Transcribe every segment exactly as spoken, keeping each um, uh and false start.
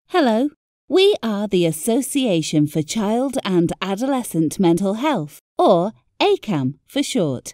Hello, we are the Association for Child and Adolescent Mental Health, or A C A M for short.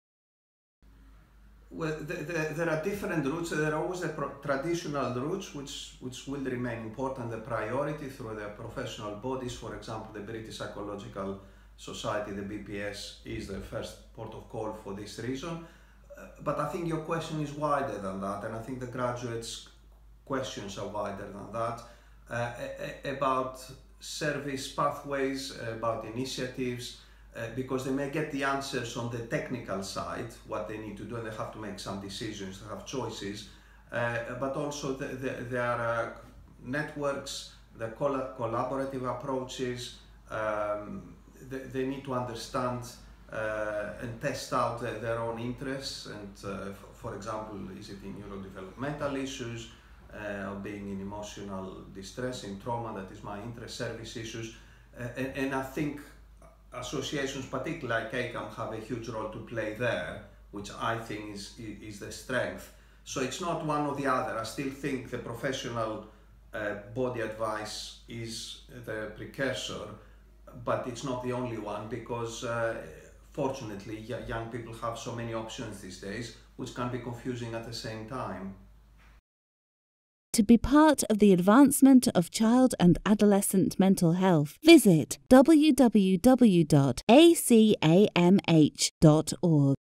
Well, the, the, there are different routes. There are always the pro traditional routes, which, which will remain important, the priority through the professional bodies. For example, the British Psychological Society, the B P S, is the first port of call for this reason. Uh, but I think your question is wider than that, and I think the graduates' questions are wider than that, uh, about service pathways, about initiatives, Uh, because they may get the answers on the technical side, what they need to do, and they have to make some decisions, they have choices, uh, but also the, the, there are uh, networks, the coll collaborative approaches, um, they, they need to understand uh, and test out their, their own interests, and uh, for example, is it in neurodevelopmental issues, uh, or being in emotional distress, in trauma, that is my interest, service issues, uh, and, and I think associations, particularly like A C A M, have a huge role to play there, which I think is, is the strength. So it's not one or the other. I still think the professional uh, body advice is the precursor, but it's not the only one, because uh, fortunately young people have so many options these days, which can be confusing at the same time. To be part of the advancement of child and adolescent mental health, visit w w w dot a c a m h dot org.